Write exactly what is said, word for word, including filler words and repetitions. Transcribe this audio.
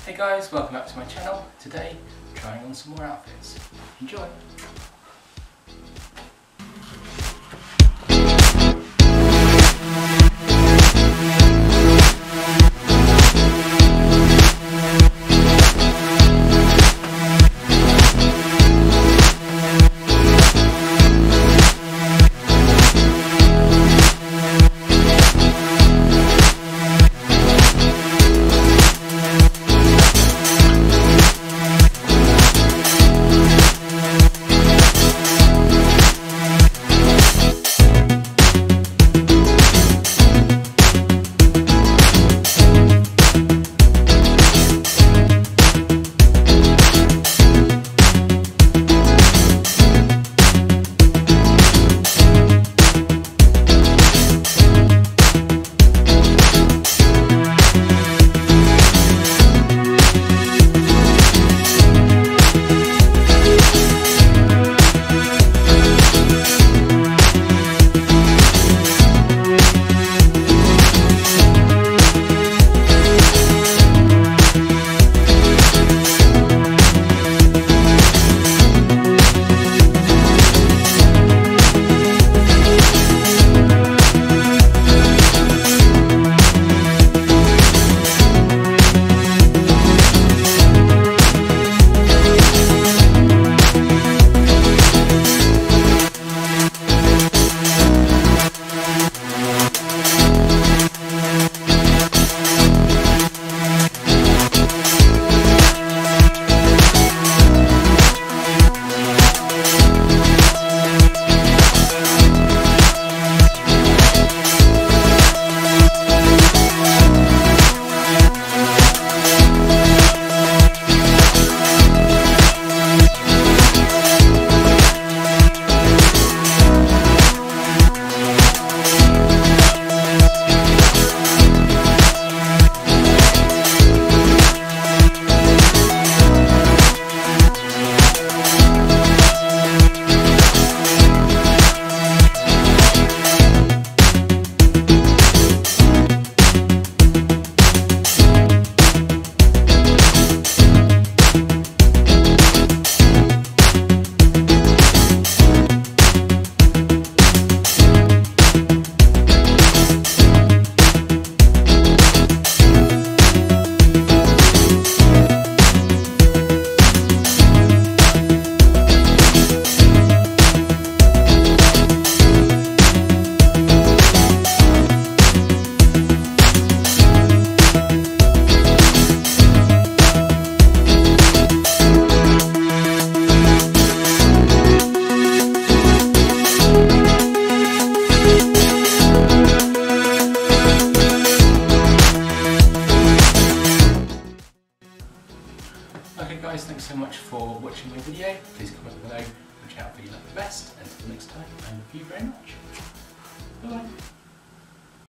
Hey guys, welcome back to my channel. Today, trying on some more outfits. Enjoy! Okay guys, thanks so much for watching my video. Please comment below which outfit you like the best, and until next time, thank you very much. Bye bye.